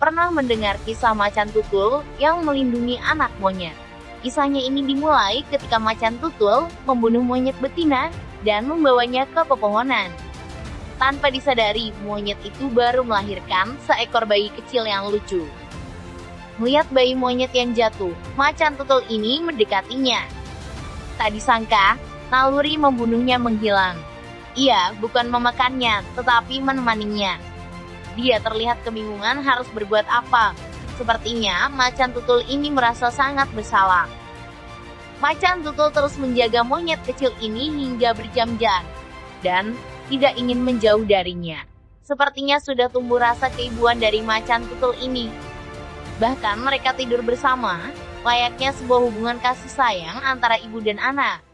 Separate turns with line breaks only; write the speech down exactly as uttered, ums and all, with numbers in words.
pernah mendengar kisah macan tutul yang melindungi anak monyet. Kisahnya ini dimulai ketika macan tutul membunuh monyet betina dan membawanya ke pepohonan. Tanpa disadari, monyet itu baru melahirkan seekor bayi kecil yang lucu. Melihat bayi monyet yang jatuh, macan tutul ini mendekatinya. Tak disangka, naluri membunuhnya menghilang. Ia bukan memakannya, tetapi menemaninya. Dia terlihat kebingungan harus berbuat apa. Sepertinya macan tutul ini merasa sangat bersalah. Macan tutul terus menjaga monyet kecil ini hingga berjam-jam, dan tidak ingin menjauh darinya. Sepertinya sudah tumbuh rasa keibuan dari macan tutul ini. Bahkan mereka tidur bersama, layaknya sebuah hubungan kasih sayang antara ibu dan anak.